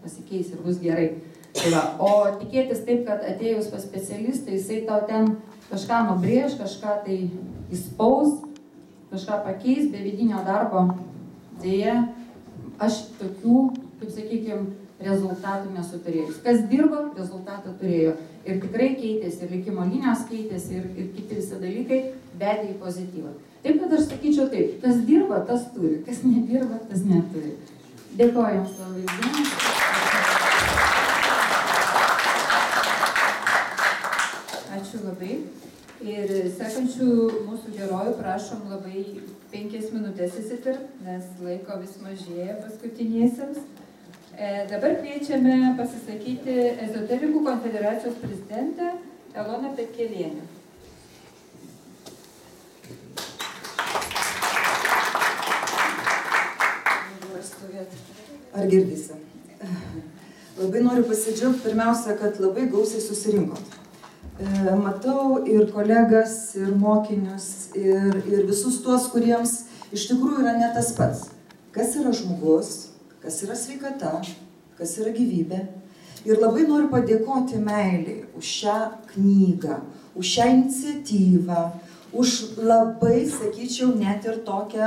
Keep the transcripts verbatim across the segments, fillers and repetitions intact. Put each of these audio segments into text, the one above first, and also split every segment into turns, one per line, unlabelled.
pasikeis ir bus gerai. Tai va, o tikėtis taip, kad atėjus pas specialistą, jisai tau ten kažką nubrėž, kažką tai įspaus, kažką pakeis, be vidinio darbo, dėja, aš tokių, kaip sakykime, rezultatų nesu turėjus. Kas dirbo, rezultatą turėjo. Ir tikrai keitėsi, ir likimo linijos keitėsi, ir, ir kiti visi dalykai vedė į pozityvą. Taip, kad aš sakyčiau taip, kas dirba, tas turi, kas nedirba, tas neturi. Dėkoju Jums labai dėmesį.
Ačiū labai. Ir sekančių mūsų herojų prašom labai penkias minutės įsitirpt, nes laiko vis mažėja paskutiniesiems. E, dabar kviečiame pasisakyti Ezoterikų konfederacijos prezidentę Eloną Petkelienę.
Ar girdisi? Labai noriu pasidžiaugti pirmiausia, kad labai gausiai susirinkot. Matau ir kolegas, ir mokinius, ir, ir visus tuos, kuriems iš tikrųjų yra ne tas pats. Kas yra žmogus, kas yra sveikata, kas yra gyvybė. Ir labai noriu padėkoti meiliai už šią knygą, už šią iniciatyvą, už labai, sakyčiau, net ir tokią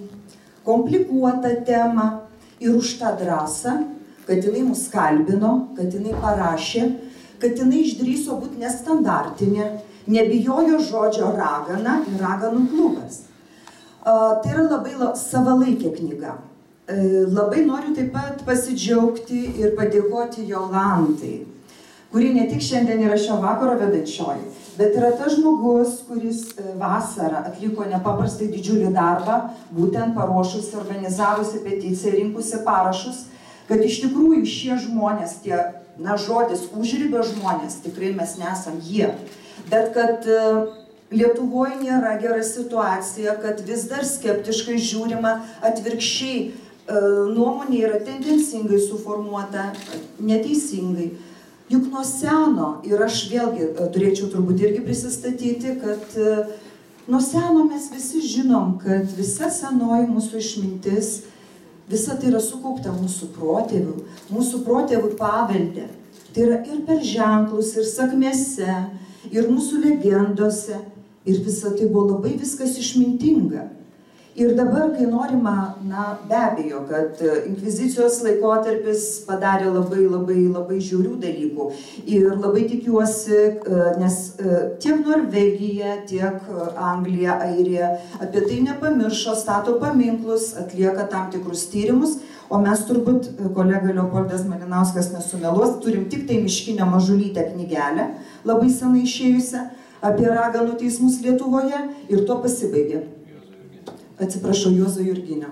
komplikuotą temą ir už tą drąsą, kad jinai mus kalbino, kad jinai parašė, kad jinai išdrįso būti nestandartinė, nebijojo žodžio ragana ir raganų klubas. Uh, tai yra labai la, savalaikė knyga. Uh, labai noriu taip pat pasidžiaugti ir padėkoti Jolantai, kuri ne tik šiandien yra šio vakaro vedančioji, bet yra tas žmogus, kuris vasarą atliko nepaprastai didžiulį darbą, būtent paruošusi, organizavusi peticiją, rinkusi parašus, kad iš tikrųjų šie žmonės, tie, na, žodis užribio žmonės, tikrai mes nesam jie, bet kad uh, Lietuvoje nėra gera situacija, kad vis dar skeptiškai žiūrima, atvirkščiai nuomonė yra tendencingai suformuota, neteisingai. Juk nuo seno, ir aš vėlgi turėčiau turbūt irgi prisistatyti, kad nuo seno mes visi žinom, kad visa senoji mūsų išmintis, visa tai yra sukaupta mūsų protėvių, mūsų protėvių pavelde. Tai yra ir per ženklus, ir sakmėse, ir mūsų legendose. Ir visa tai buvo labai viskas išmintinga. Ir dabar, kai norima, na, be abejo, kad inkvizicijos laikotarpis padarė labai, labai, labai žiaurių dalykų. Ir labai tikiuosi, nes tiek Norvegija, tiek Anglija, Airija apie tai nepamiršo, stato paminklus, atlieka tam tikrus tyrimus. O mes turbūt, kolega Leopoldas Malinauskas nesumeluos, turim tik tai Miškinio mažulytę knygelę, labai senai išėjusią, apie raganų teismus Lietuvoje, ir to pasibaigė. Atsiprašau, Juozo Jurginio.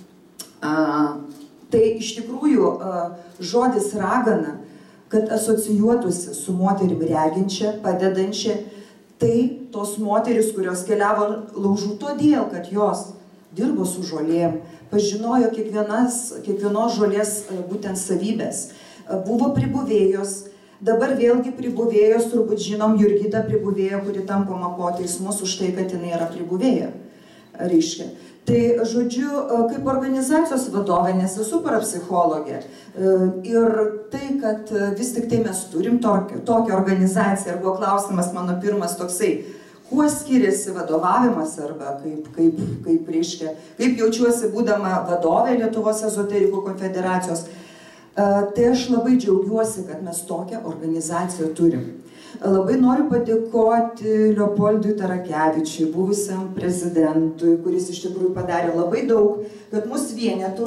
A, tai iš tikrųjų a, žodis ragana, kad asocijuotųsi su moterim reginčia, padedančia, tai tos moteris, kurios keliavo laužų todėl, kad jos dirbo su žolėm, pažinojo kiekvienas, kiekvienos žolės būtent savybės, buvo pribuvėjos. Dabar vėlgi pribuvėjos, turbūt žinom, Jurgita pribuvėjo, kuri tampama po teismus už tai, kad jinai yra pribuvėja. Reiškia. Tai, žodžiu, kaip organizacijos vadovė, nes esu parapsichologė. Ir tai, kad vis tik tai mes turim tokią, tokią organizaciją, ir buvo klausimas mano pirmas toksai, kuo skiriasi vadovavimas, arba kaip, kaip, kaip, reiškia, kaip jaučiuosi būdama vadovė Lietuvos ezoterikų konfederacijos. Tai aš labai džiaugiuosi, kad mes tokią organizaciją turim. Labai noriu padėkoti Leopoldui Tarakevičiui, buvusiam prezidentui, kuris iš tikrųjų padarė labai daug, kad mus vienėtų.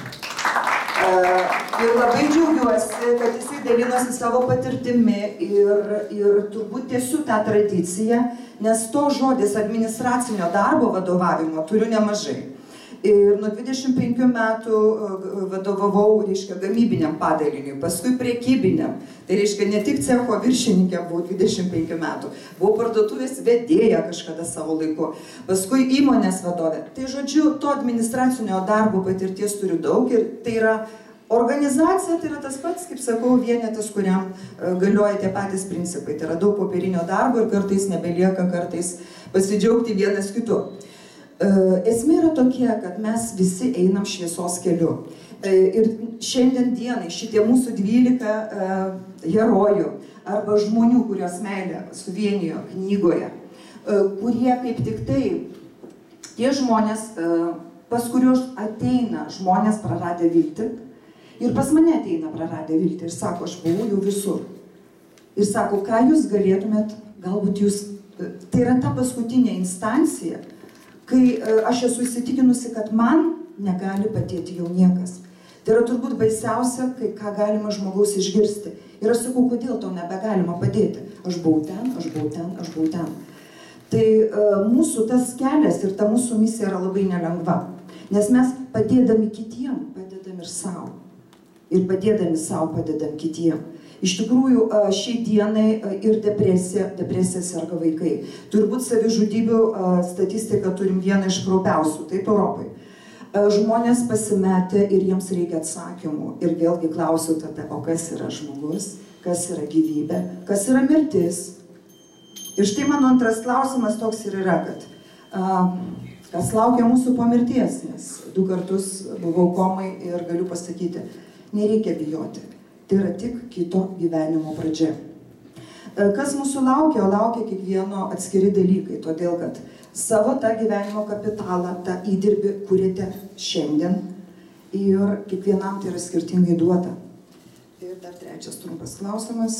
Ir labai džiaugiuosi, kad jisai dalinosi savo patirtimi ir, ir turbūt tiesiu tą tradiciją, nes to žodis administracinio darbo vadovavimo turiu nemažai. Ir nuo dvidešimt penkių metų vadovavau, reiškia, gamybiniam padaliniui, paskui prekybiniam. Tai reiškia, ne tik cecho viršininkė buvau dvidešimt penkių metų, buvau parduotuvės vedėja kažkada savo laiku, paskui įmonės vadovė. Tai žodžiu, to administracinio darbo patirties turiu daug ir tai yra organizacija, tai yra tas pats, kaip sakau, vienetas, kuriam galioja tie patys principai. Tai yra daug popierinio darbo ir kartais nebelieka kartais pasidžiaugti vienas kitu. Esmė yra tokia, kad mes visi einam šviesos keliu. Ir šiandien dienai šitie mūsų dvylika herojų arba žmonių, kurios meilė suvienijo knygoje, kurie kaip tik tai, tie žmonės, pas kuriuos ateina žmonės praradę viltį, ir pas mane ateina praradę viltį ir sako, aš buvau jau visur. Ir sako, ką jūs galėtumėt, galbūt jūs, tai yra ta paskutinė instancija, kai aš esu įsitikinusi, kad man negali padėti jau niekas. Tai yra turbūt baisiausia, kai ką galima žmogaus išgirsti. Ir aš sakau, kodėl tau nebegalima padėti. Aš buvau ten, aš buvau ten, aš buvau ten. Tai uh, mūsų tas kelias ir ta mūsų misija yra labai nelengva. Nes mes padėdami kitiem, padedam ir savo. Ir padėdami savo, padedam kitiem. Iš tikrųjų, uh, šiai dienai uh, ir depresija, depresija serga vaikai. Turbūt savižudybių uh, statistiką turim vieną iš kraupiausių, taip Europai. Žmonės pasimetė ir jiems reikia atsakymų. Ir vėlgi klausiu tada, o kas yra žmogus, kas yra gyvybė, kas yra mirtis. Ir štai mano antras klausimas toks ir yra, kad a, kas laukia mūsų po mirties, nes du kartus buvau komai ir galiu pasakyti, nereikia bijoti. Tai yra tik kito gyvenimo pradžia. Kas mūsų laukia, o laukia kiekvieno atskiri dalykai, todėl kad savo tą gyvenimo kapitalą, tą įdirbį kuriate šiandien ir kiekvienam tai yra skirtingai duota. Ir dar trečias trumpas klausimas.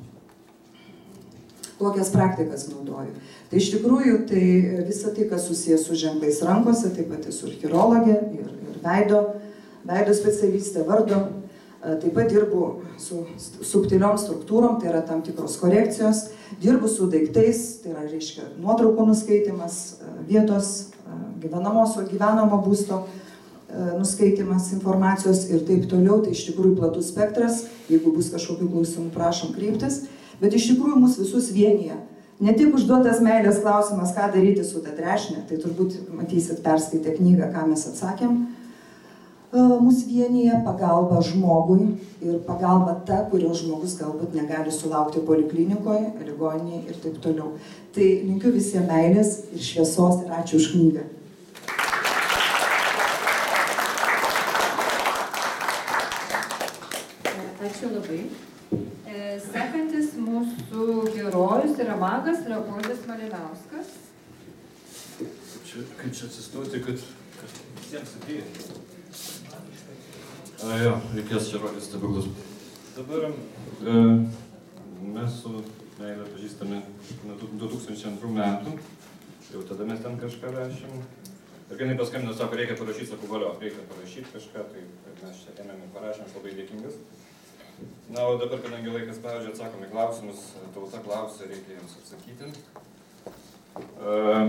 Kokias praktikas naudoju? Tai iš tikrųjų, tai visa tai, kas susijęs su ženklais rankose, taip pat esu ir chirologė, ir, ir veido, veido specialistė, vardo. Taip pat dirbu su subtiliom struktūrom, tai yra tam tikros korekcijos. Dirbu su daiktais, tai yra, reiškia, nuotraukų nuskaitimas, vietos, gyvenamosio, gyvenamo būsto nuskaitimas informacijos ir taip toliau. Tai iš tikrųjų platus spektras. Jeigu bus kažkokių klausimų, prašom kreiptis. Bet iš tikrųjų mus visus vienyje. Ne tik užduotas meilės klausimas, ką daryti su ta trešne, tai turbūt matysit perskaitę knygą, ką mes atsakėm. Mūsų vienyje pagalba žmogui ir pagalba ta, kurios žmogus galbūt negali sulaukti poliklinikoje, ligoninėje ir taip toliau. Tai linkiu visiems meilės ir šviesos ir ačiū už knygą.
Ačiū labai. Sekantis mūsų herojus yra magas Leopoldas Malinauskas.
Čia, kaip čia atsistoti, kad, kad visiems atėjo? A, jo, reikės čia rodyti stebuklus. Dabar e, mes su meile pažįstame nuo du tūkstančiai antrų metų. Jau tada mes ten kažką rašėm. Ir kai jinai paskambino, sako, reikia parašyti, sako, valio, reikia parašyti kažką, tai mes čia ėmėm ir parašėm, aš labai dėkingas. Na, o dabar, kadangi laikas spaudžia, atsakom į klausimus, tauta klausia, reikia jiems atsakyti. E,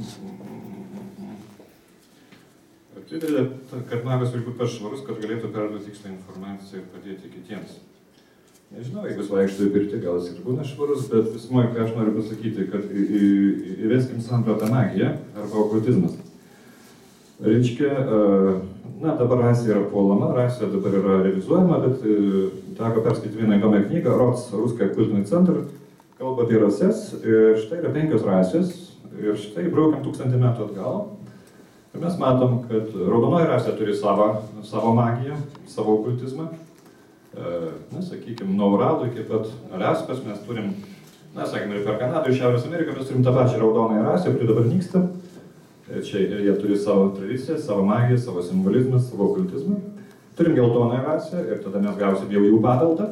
Didelė, kad magas turi būti per švarus, kad galėtų perduoti tikslą informaciją ir padėti kitiems. Nežinau, jeigu jis vaikšto į pirtį, gal jis ir būna švarus, bet visumoje, ką aš noriu pasakyti, kad įveskim sampratą magiją arba okultizmas. Reiškia, na, dabar rasė yra puolama, rasė dabar yra realizuojama, bet teko perskaityti vieną įdomią knygą, Rots, Ruskaya kultinį centrą, kalba apie rases, ir štai yra penkios rasės, ir štai braukiam tūkstantį metų atgal. Ir mes matom, kad raudonoji rasė turi savo, savo magiją, savo okultizmą. Na, sakykime, nuo Uralo iki pat Aliaskos mes turim, na, sakykime, ir per Kanadą, ir Šiaurės Ameriką mes turim tą pačią raudonąją rasę, kuri dabar nyksta. Čia jie turi savo tradiciją, savo magiją, savo simbolizmą, savo okultizmą. Turim geltonąją rasę ir tada mes gausim jau jų paveldą.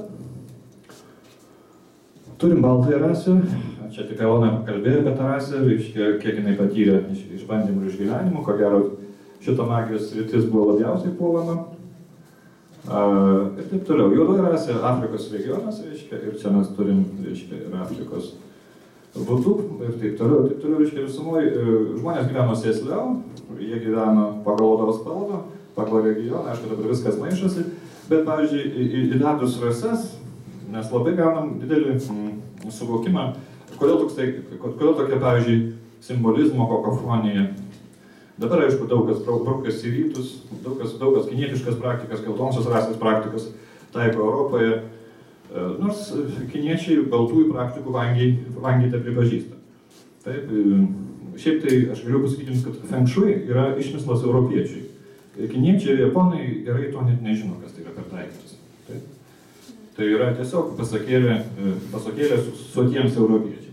Turim baltąją rasę. Čia tik Elona kalbėjo apie tą rasę, reiškia, kiek jinai patyrė iš, išbandymų ir išgyvenimų, ko gero šito magijos sritis buvo labiausiai puolama. Uh, ir taip toliau. Juodoji rasė Afrikos regionas, reiškia, ir čia mes turim, reiškia, ir Afrikos vudų, ir taip toliau, taip toliau, reiškia, visumoje žmonės gyveno sėsliau, jie gyveno pagal odos spalvą, pagal regioną, aišku, dabar viskas maišosi, bet, pavyzdžiui, įvedus rases, mes labai gaunam didelį mm, suvokimą, Kodėl, toksai, kodėl tokia, pavyzdžiui, simbolizmo kakofonija. Dabar, aišku, daug kas braukas į rytus, daug kas, daug kas kinietiškas praktikas, geltonosios rasės praktikas taiko Europoje, nors kiniečiai baltųjų praktikų vangiai, vangiai tai pripažįsta. Taip, šiaip tai aš galiu pasakyti jums, kad Feng Shui yra išmislas europiečiai. kiniečiai ir japonai gerai to net nežino, kas tai yra per daiktas. Tai, tai yra tiesiog pasakėlė, pasakėlė su sotiems europiečiais.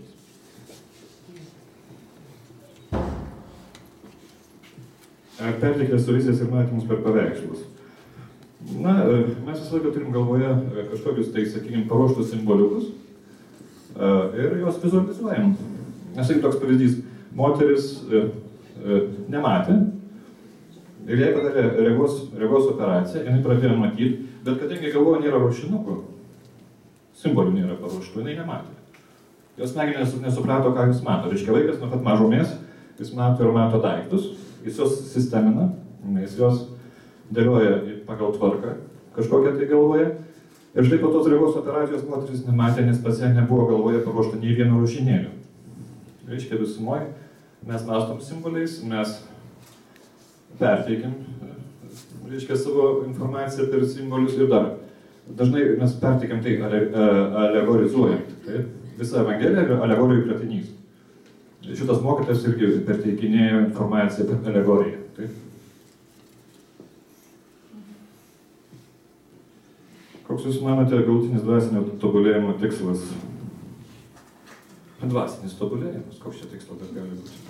Perteikęs vizijas ir matymus per paveikslus. Na, mes visą laiką turim galvoje kažkokius, tai, sakykime, paruoštus simboliukus ir juos vizualizuojam. Nes tai toks pavyzdys, moteris nematė ir jai padarė regos, regos operaciją, jinai pradėjo matyti, bet kadangi galvoje nėra ruošinukų, simbolių nėra paruoštų, jinai nematė. Jos smegenys nesuprato, ką jis mato. Reiškia, vaikas nuo pat mažumės, jis mato ir mato daiktus, jis jos sistemina, jis jos dėlioja pagal tvarką kažkokią tai galvoje. Ir štai po tos regos operacijos moteris nematė, nes pas ją nebuvo galvoje paruošta nei vieno ruošinėlio. Reiškia, visumoje mes mąstom simboliais, mes perteikim, reiškia, savo informaciją per simbolius ir dar. Dažnai mes perteikiam tai alegorizuojam. Tai visa Evangelija yra alegorijų kratinys. Šitas mokytas irgi perteikinėjo informaciją per alegoriją. Taip? Koks jūs manote galutinis dvasinio tobulėjimo tikslas? Dvasinis tobulėjimas, koks čia tikslas dar gali būti?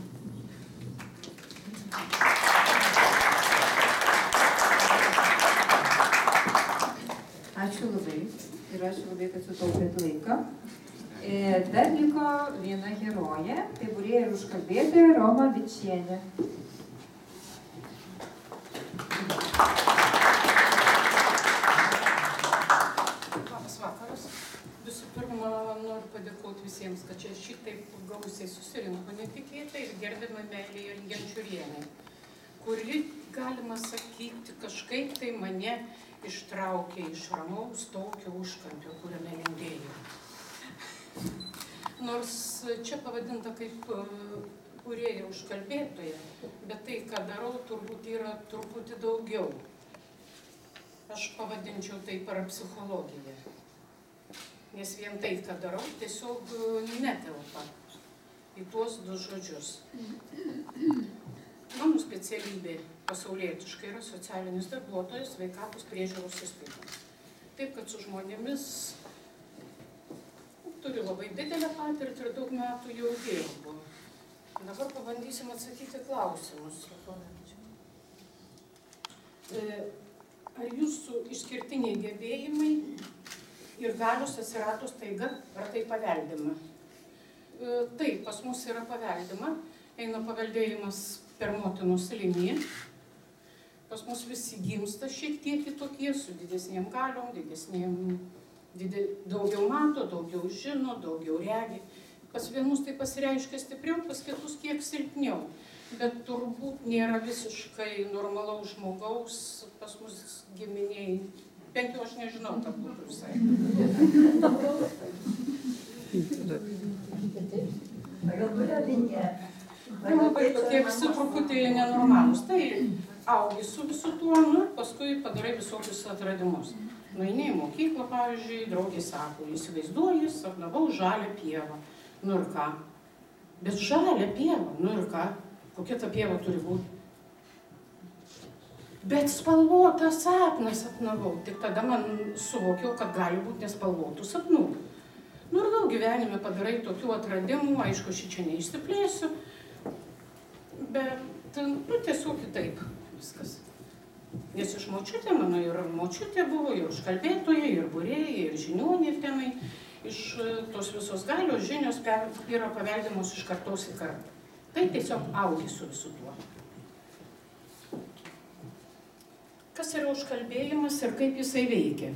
Ačiū labai ir ačiū labai, kad sutaupėt laiką. Dar liko viena herojė, tai būrėja ir užkalbėtoja Roma Vičienė.
Labas vakaras. Visų pirma, noriu padėkoti visiems, kad čia šitaip gausiai susirinko netikėtai ir gerbiamą Meilę Jančiurienę, kuri, galima sakyti, kažkaip tai mane ištraukė iš ramaus tokio užkampio, kuriame lindėjau. Nors čia pavadinta kaip kūrėja užkalbėtoja, bet tai, ką darau, turbūt yra truputį daugiau. Aš pavadinčiau tai parapsichologiją. Nes vien tai, ką darau, tiesiog netelpa į tuos du žodžius. Mano specialybė pasaulietiškai yra socialinis darbuotojas sveikatos priežiūros įstaigoje. Taip, kad su žmonėmis turiu labai didelę patirtį ir daug metų jau dirbu. Dabar pabandysim atsakyti klausimus. Ar jūsų išskirtiniai gebėjimai ir galios atsirado staiga, ar tai paveldima? Taip, pas mus yra paveldima. Eina paveldėjimas per motinos liniją. Pas mus visi gimsta šiek tiek kitokie, su didesnėm galiom, didesnėm... Daugiau mato, daugiau žino, daugiau regi. Pas vienus tai pasireiškia stipriau, pas kitus kiek silpniau. Bet turbūt nėra visiškai normalaus žmogaus pas mus giminiai. Bent jau aš nežinau, ką būtų visai. Labai tokie visi truputėlį nenormalūs. Tai augi su visu tuo, nu, paskui padarai visokius atradimus. Nueini į mokyklą, pavyzdžiui, draugė sako, įsivaizduoji, sapnavau žalią pievą. Nu ir ką? Bet žalią pievą, nu ir ką? Kokia ta pieva turi būti? Bet spalvotą sapną sapnavau. Tik tada man suvokiau, kad gali būti nespalvotų sapnų. Nu ir daug gyvenime padarai tokių atradimų, aišku, šičia neišsiplėsiu. Bet, nu, tiesiog kitaip viskas. Nes iš močiutė, mano ir močiutė buvo, ir užkalbėtoja, ir būrėja, ir žiniuonė tenai. Iš tos visos galios žinios yra paveldimos iš kartos į kartą. Tai tiesiog augi su visu tuo. Kas yra užkalbėjimas ir kaip jisai veikia?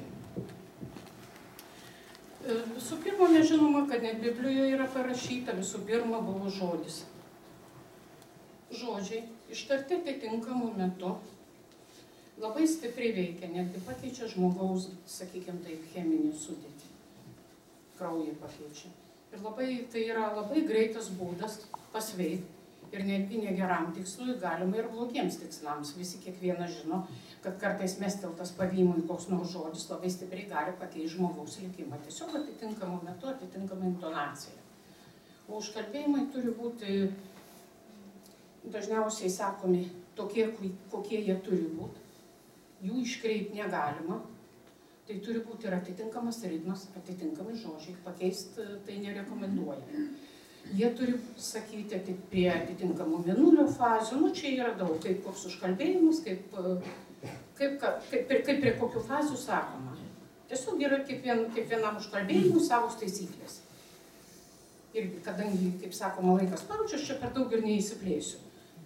Visų pirma, nežinoma, kad net Biblijoje yra parašyta, visų pirma buvo žodis. Žodžiai ištarti atitinkamu metu labai stipriai veikia, netgi pakeičia žmogaus, sakykime, taip, cheminį sudėtį. Kraują pakeičia. Ir labai, tai yra labai greitas būdas pasveikti. Ir netgi negeram tikslui, galima ir blogiems tikslams. Visi kiekvienas žino, kad kartais mesteltas pavymui koks nors žodis labai stipriai gali pakeisti žmogaus likimą. Tiesiog atitinkamu metu, atitinkama intonacija. O užkalbėjimai turi būti dažniausiai sakomi tokie, kokie jie turi būti. Jų iškreipti negalima. Tai turi būti ir atitinkamas ritmas, atitinkami žodžiai. Pakeisti tai nerekomenduojame. Jie turi sakyti apie atitinkamų mėnulio fazių. Nu, čia yra daug, kaip koks užkalbėjimas, kaip, kaip, kaip, kaip, kaip prie kokių fazių sakoma. Tiesiog yra kiekvien, kiekvienam užkalbėjimui savos taisyklės. Ir kadangi, kaip sakoma, laikas spaudžia, aš čia per daug ir neįsiplėsiu.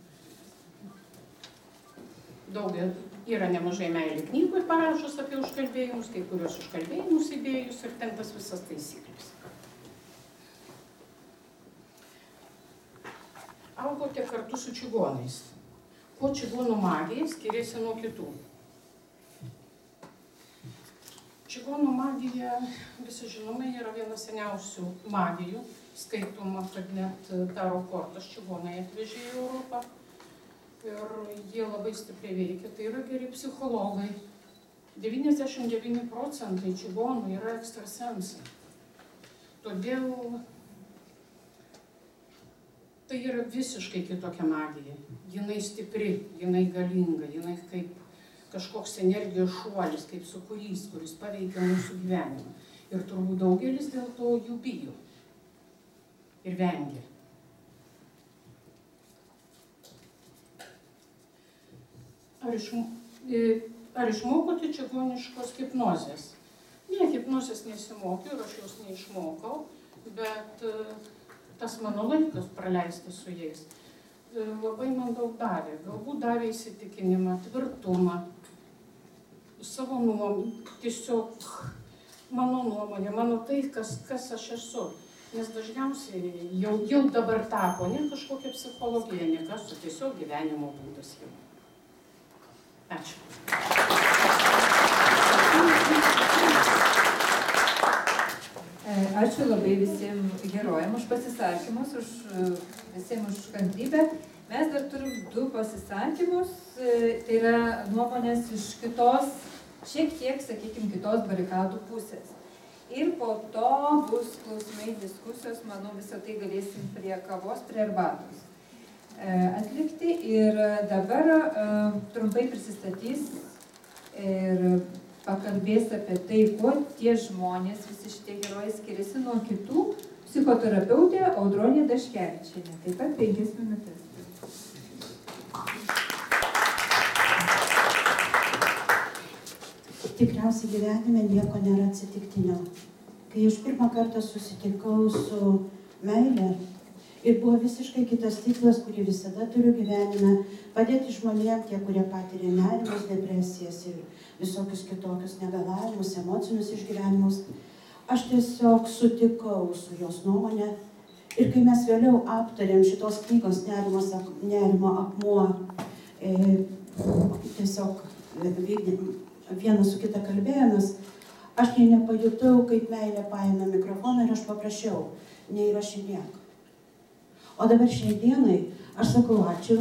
Daug yra nemažai meilė knygų parašus apie užkalbėjimus, kai kurios užkalbėjimus įdėjus ir ten tas visas taisyklės. Augote kartu su čigonais. Kuo čigonų magija skiriasi nuo kitų? Čigonų magija, visi žinome, yra viena seniausių magijų. Skaitoma, kad net taro kortas čigonai atvežė į Europą. Ir jie labai stipriai veikia. Tai yra geri psichologai. devyniasdešimt devyni procentai čigonų yra ekstrasensai. Todėl tai yra visiškai kitokia magija. Jinai stipri, jinai galinga, jinai kaip kažkoks energijos šuolis, kaip sūkurys, kuris paveikia mūsų gyvenimą. Ir turbūt daugelis dėl to jų bijo ir vengia. Ar, išm... Ar išmokote čigoniškos hipnozės? Ne, hipnozės nesimokiau ir aš jos neišmokau, bet tas mano laikas praleistas su jais labai man daug davė. Galbūt davė įsitikinimą, tvirtumą, savo nuomonę, tiesiog mano nuomonė, mano tai, kas, kas aš esu. Nes dažniausiai jau, jau dabar tapo ne kažkokia psichologija, ne kas, o tiesiog gyvenimo būdas jau. Ačiū.
Ačiū labai visiems herojams už pasisakymus, už, visiems už kantrybę. Mes dar turim du pasisakymus, tai yra nuomonės iš kitos, šiek tiek, sakykime, kitos barikadų pusės. Ir po to bus klausimai, diskusijos, manau, visą tai galėsim prie kavos, prie arbatos atlikti. Ir dabar trumpai prisistatys ir pakalbės apie tai, kuo tie žmonės, visi šitie herojai skiriasi nuo kitų, psichoterapeutė Audronė Daškevičienė. Taip pat penkias minutės.
Tikriausiai gyvenime nieko nėra atsitiktinio. Kai aš pirmą kartą susitikau su meile, ir buvo visiškai kitas tikslas, kurį visada turiu gyvenime, padėti žmonėms, tie, kurie patiria nerimus, depresijas ir visokius kitokius negalavimus, emocinius išgyvenimus. Aš tiesiog sutikau su jos nuomonė. Ir kai mes vėliau aptarėm šitos knygos nerimo, nerimo akmuo, e, tiesiog vienas su kita kalbėjomės, aš nei nepajutau, kaip meilė paėmė mikrofoną ir aš paprašiau, neįrašinėk. O dabar šiai dienai aš sakau ačiū.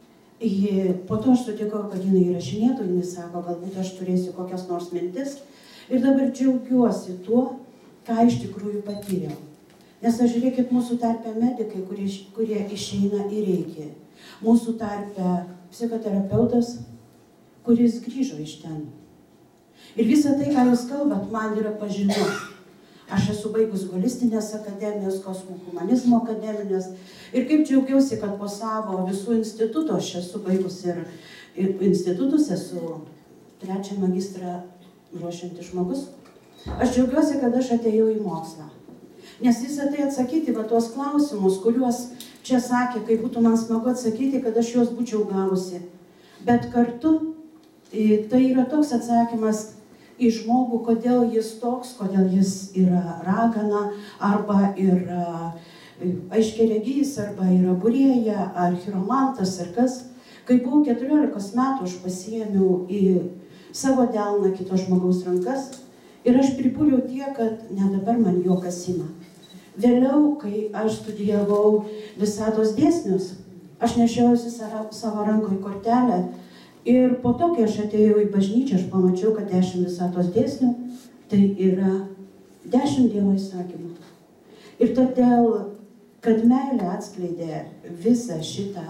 Po to aš sutikau, kad jinai įrašinėtų, jinai sako, galbūt aš turėsiu kokias nors mintis. Ir dabar džiaugiuosi tuo, ką iš tikrųjų patyriau. Nes aš žiūrėkit, mūsų tarpe medikai, kurie, kurie išeina į reikį. Mūsų tarpe psichoterapeutas, kuris grįžo iš ten. Ir visa tai, ką jūs kalbat, man yra pažinu. Aš esu baigus holistinės akademijos, kosmų humanizmo akademijos. Ir kaip džiaugiausi, kad po savo visų institutų, aš esu baigus ir, ir institutus, esu trečią magistrą ruošiantis žmogus. Aš džiaugiuosi, kad aš atėjau į mokslą. Nes visą tai atsakyti, va tuos klausimus, kuriuos čia sakė, kaip būtų man smagu atsakyti, kad aš juos būčiau gavusi. Bet kartu tai yra toks atsakymas į žmogų, kodėl jis toks, kodėl jis yra ragana, arba yra aiškiaregys, arba yra būrėja, ar chiromantas, ar kas. Kai buvau keturiolikos metų, aš pasiėmiau į savo delną kito žmogaus rankas ir aš pripūliau tiek, kad ne dabar man juokas ima. Vėliau, kai aš studijavau visatos dėsnius, aš nešiausi savo rankoje kortelę. Ir po to, kai aš atėjau į bažnyčią, aš pamačiau, kad dešimt visatos dėsnių, tai yra dešimt Dievo įsakymų. Ir todėl, kad meilė atskleidė visą šitą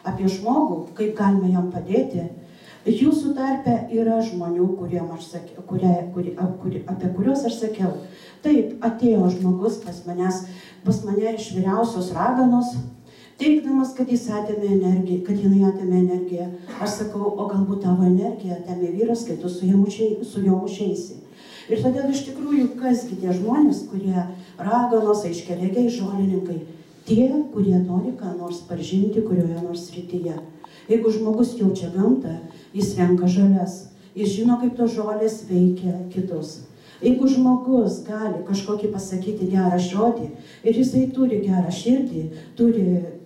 apie žmogų, kaip galime jam padėti. Jūsų tarpe yra žmonių, aš sakiau, kurie, kurie, kurie, apie kuriuos aš sakiau. Taip, atėjo žmogus pas, manęs, pas mane iš vyriausios raganos, teikdamas, kad jis atėmė energiją, kad jinai atėmė energiją. Aš sakau, o galbūt tavo energiją atėmė vyras, kai tu su juo mušeisi. Ir todėl iš tikrųjų, kasgi tie žmonės, kurie raganos, aiškiaregiai, žolininkai, tie, kurie nori ką nors pažinti, kurioje nors srityje. Jeigu žmogus jaučia gamtą, jis renka žalias, jis žino, kaip tos žolės veikia kitus. Jeigu žmogus gali kažkokį pasakyti gerą žodį ir jisai turi gerą širdį, turi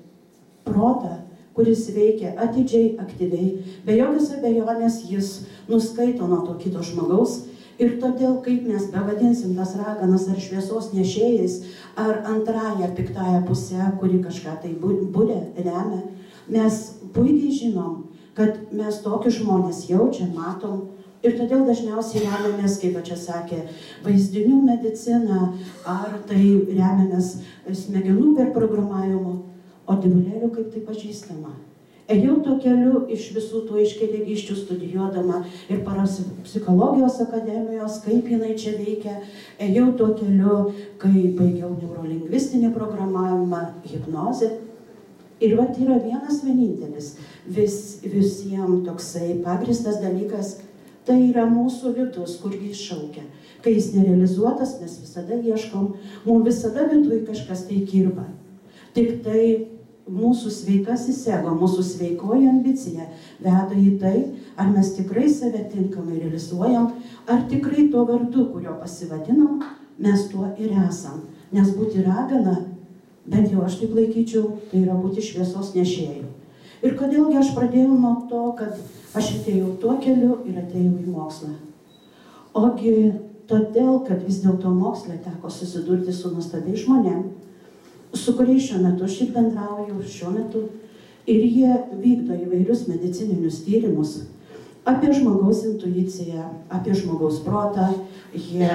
protą, kuris veikia atidžiai, aktyviai, be jokios abejonės jis nuskaito nuo to kito žmogaus. Ir todėl, kaip mes bevadinsim tas raganas ar šviesos nešėjais, ar antrąją piktąją pusę, kuri kažką tai būrė, remia, mes puikiai žinom, kad mes tokius žmonės jaučiam, matom. Ir todėl dažniausiai remiamės, kaip čia sakė, vaizdinių medicina, ar tai remiamės smegenų perprogramavimu, o dievulėlių kaip tai pažįstama. Ėjau to keliu iš visų tų aiškiaregiščių studijuodama ir parapsichologijos akademijos, kaip jinai čia veikia. Ėjau to keliu, kai baigiau neurolingvistinį programavimą, hipnozę. Ir vat yra vienas vienintelis vis, visiems toksai pagristas dalykas. Tai yra mūsų vidus, kurgi jis šaukia. Kai jis nerealizuotas, mes visada ieškom, mums visada viduje kažkas tai kirba. Tik tai mūsų sveikasis ego, mūsų sveikoji ambicija veda į tai, ar mes tikrai save tinkamai realizuojam, ar tikrai tuo vardu, kurio pasivadinam, mes tuo ir esam. Nes būti ragana, bent jau aš taip laikyčiau, tai yra būti šviesos nešėjų. Ir kodėlgi aš pradėjau nuo to, kad aš atėjau tuo keliu ir atėjau į mokslą. Ogi todėl, kad vis dėlto moksle teko susidurti su nuostabiais žmonėm, su kuriais šiuo metu aš ir bendrauju šiuo metu, ir jie vykdo įvairius medicininius tyrimus apie žmogaus intuiciją, apie žmogaus protą. Jie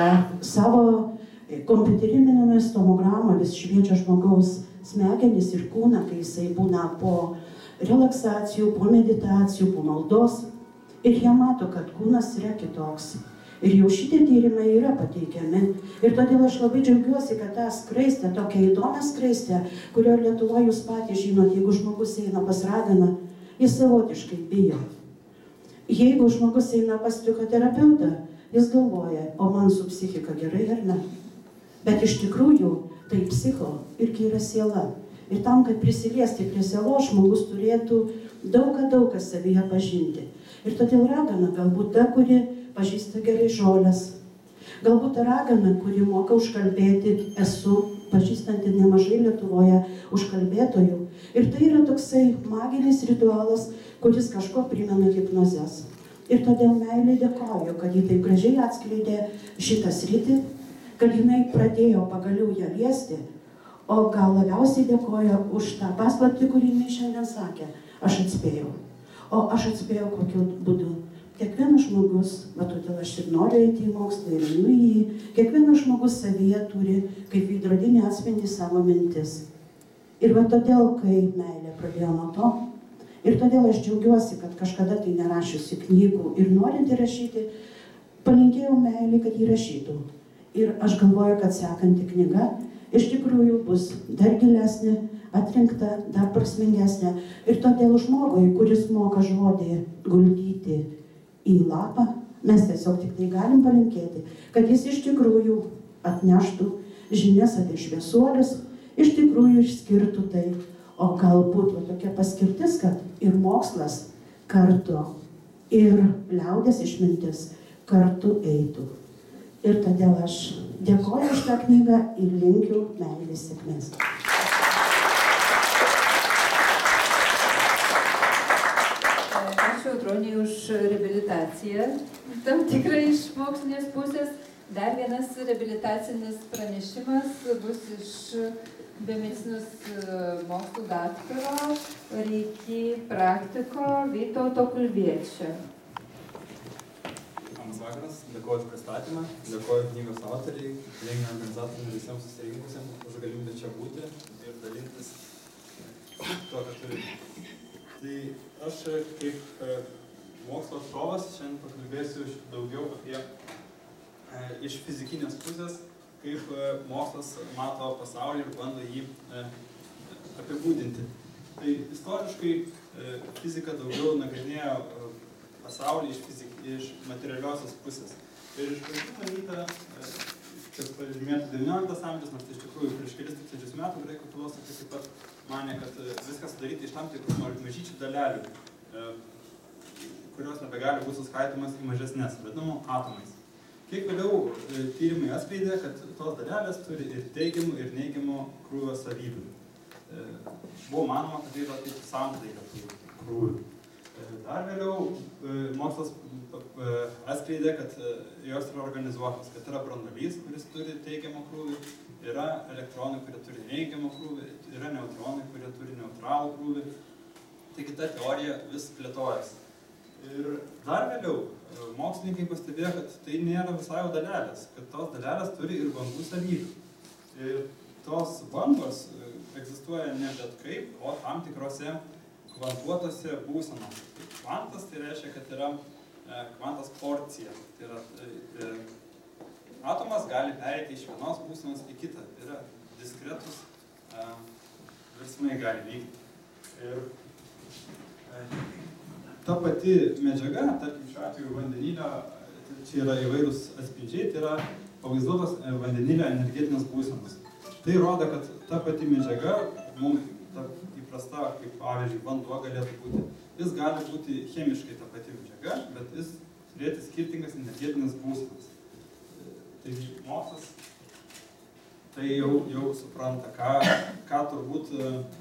savo kompiuterinėmis tomogramomis šviečia žmogaus smegenis ir kūną, kai jisai būna po relaksacijų, po meditacijų, po maldos. Ir jie mato, kad kūnas yra kitoks. Ir jau šitie tyrimai yra pateikiami. Ir todėl aš labai džiaugiuosi, kad tą skraistę, tokią įdomią skraistę, kurio Lietuvoje jūs patys žinot, jeigu žmogus eina pas raganą, jis savotiškai bijo. Jeigu žmogus eina pas psichoterapeutą, jis galvoja, o man su psichika gerai ar ne. Bet iš tikrųjų, tai psicho irgi yra siela. Ir tam, kad prisiliesti prie sielos, žmogus turėtų daug ką daug ką savyje pažinti. Ir todėl ragana galbūt ta, kuri pažįsta gerai žolės. Galbūt ta ragana, kuri moka užkalbėti, esu pažįstanti nemažai Lietuvoje užkalbėtojų. Ir tai yra toksai maginis ritualas, kuris kažko primena hipnozes. Ir todėl meilei dėkoju, kad ji taip gražiai atskleidė šitą sritį, kad jinai pradėjo pagaliau ją liesti. O gal labiausiai dėkoju už tą paslaptį, kurį jinai šiandien sakė. Aš atspėjau. O aš atspėjau kokiu būdu. Kiekvienas žmogus, va todėl aš ir noriu eiti į mokslą ir einu į jį, kiekvienas žmogus savyje turi kaip veidrodinį atspindį savo mintis. Ir va todėl, kai meilė pradėjo nuo to, ir todėl aš džiaugiuosi, kad kažkada tai nerašiusi knygų ir norinti rašyti, palinkėjau meilį, kad jį rašytų. Ir aš galvoju, kad sekanti knyga iš tikrųjų bus dar gilesnė, atrinkta, dar prasmingesnė. Ir todėl žmogui, kuris moka žodį guldyti į lapą, mes tiesiog tik tai galim palinkėti, kad jis iš tikrųjų atneštų žinias apie šviesuolius, iš tikrųjų išskirtų tai. O galbūt va, tokia paskirtis, kad ir mokslas kartu, ir liaudės išmintis kartu eitų. Ir todėl aš dėkoju už tą knygą ir linkiu meilės sėkmės.
Ačiū Audroniai už reabilitaciją, tam tikrai iš mokslinės pusės. Dar vienas reabilitacinis pranešimas bus iš biomedicinos mokslų daktaro Reiki praktiko Vytauto Kulviečio.
Labas vakaras, dėkoju už pristatymą, dėkoju knygos autoriai, renginio organizatoriams ir visiems susirinkusiems už galimybę čia būti ir dalintis tuo, ką turime. Tai aš kaip mokslo atstovas šiandien pakalbėsiu daugiau apie iš fizikinės pusės, kaip mokslas mato pasaulį ir bando jį apibūdinti. Tai istoriškai fizika daugiau nagrinėjo pasaulį iš, fizik, iš materialiosios pusės. Ir iš pradžių manyta, kad pažymėtų devynioliktas amžius, nors iš tikrųjų prieš kelis tūkstančius metų graikų filosofai taip pat manė, kad viskas sudaryti iš tam tikrų mažyčių dalelių, kurios nebegali būti suskaitomas į mažesnes, vadinamų atomais. Kiek vėliau tyrimai atskleidė, kad tos dalelės turi ir teigiamų, ir neigiamų krūvio savybių. Buvo manoma, kad tai yra taip samplaika krūvių. Dar vėliau mokslas atskleidė, kad jos yra organizuotos, kad yra branduolys, kuris turi teigiamą krūvį, yra elektronai, kurie turi neigiamą krūvį, yra neutronai, kurie turi neutralų krūvį. Taigi ta teorija vis plėtojasi. Ir dar vėliau mokslininkai pastebėjo, kad tai nėra visai jau dalelės, kad tos dalelės turi ir bangų savybių. Ir tos bangos egzistuoja ne bet kaip, o tam tikrose kvantuotose būsenose. Kvantas tai reiškia, kad yra kvantas porcija. Tai yra, e, atomas gali pereiti iš vienos būsenos į kitą. Tai yra diskretus e, virsmai gali vykti. Ir e, ta pati medžiaga, tarkim šiuo atveju vandenilio, čia yra įvairūs atspindžiai, tai yra pavaizduotos vandenilio energetinės būsenos. Tai rodo, kad ta pati medžiaga, mums ta įprasta, kaip pavyzdžiui, vanduo galėtų būti, jis gali būti chemiškai ta pati medžiaga, bet jis turėti skirtingas energetinės būsenas. Taigi mokslas tai jau, jau supranta, ką, ką turbūt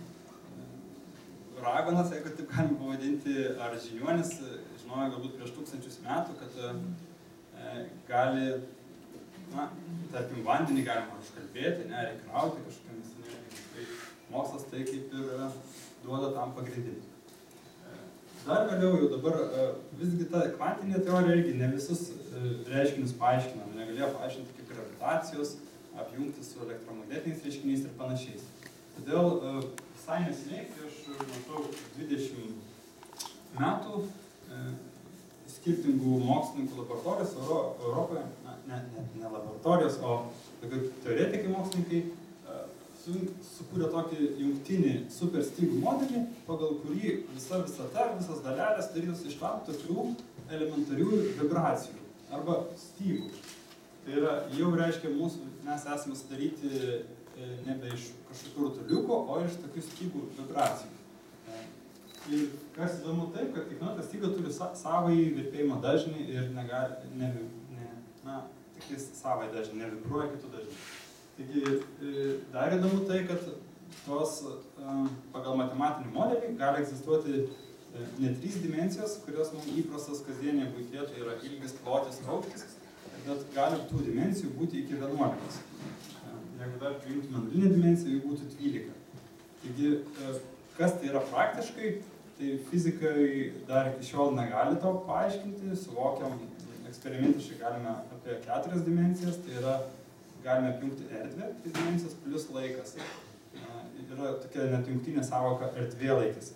raganas, jeigu taip galima pavadinti, ar žiniuonis, žinojo galbūt prieš tūkstančius metų, kad e, gali, na, tarkim, vandenį galima užkalbėti, ne, reikia krauti kažkokiamis energijomis. Tai mokslas tai kaip ir duoda tam pagrindinį. Dar vėliau jau dabar visgi ta kvantinė teorija irgi ne visus reiškinius paaiškina, negalėjo paaiškinti kaip gravitacijos, apjungti su elektromagnetiniais reiškiniais ir panašiais. Todėl visai neseniai, prieš maždaug dvidešimt metų, skirtingų mokslininkų laboratorijos Europoje, na, ne, ne, ne laboratorijos, o teoretikai mokslininkai su, sukūrė tokį jungtinį superstygų modelį, pagal kurį visa visata, visas dalelės darytos iš tam tokių elementarių vibracijų arba stygų. Tai yra, jau reiškia, mūsų, mes esame sudaryti nebe iš kažkokių rutuliukų, o iš tokių stygų vibracijų. Ir kas įdomu taip, kad kiekviena ta styga turi savąjį virpėjimo dažnį ir negali, ne, ne, na, tik savąjį dažnį, nevibruoja kitų dažnį. Taigi, dar įdomu tai, kad tos pagal matematinį modelį gali egzistuoti ne trys dimensijos, kurios mums įprastos kasdienėje buityje, tai yra ilgis, plotis, aukštis, bet gali tų dimensijų būti iki vienuolikos. Jeigu dar priimtume nulinę dimensiją, jų būtų dvylika. Taigi, kas tai yra praktiškai, tai fizikai dar iki šiol negali to paaiškinti, suvokiam, eksperimentiškai galime apie keturias dimensijas, tai yra galime apjungti erdvę, tai dimensijos plus laikas. Yra tokia net jungtinė sąvoka erdvėlaikis.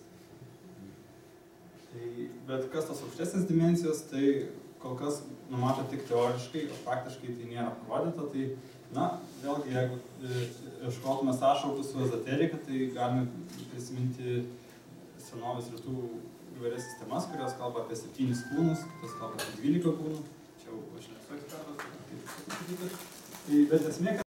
Tai, bet kas tos aukštesnės dimensijos, tai kol kas numato tik teoriškai, o praktiškai tai nėra parodyta. Tai, na, vėlgi, jeigu ieškotume sąšaukų su ezoterika, tai galime prisiminti senovės rytų įvairias sistemas, kurios kalba apie septynis kūnus, kitos kalba apie dvylika kūnų. Čia jau aš nesu ekspertas, tai, bet esmė,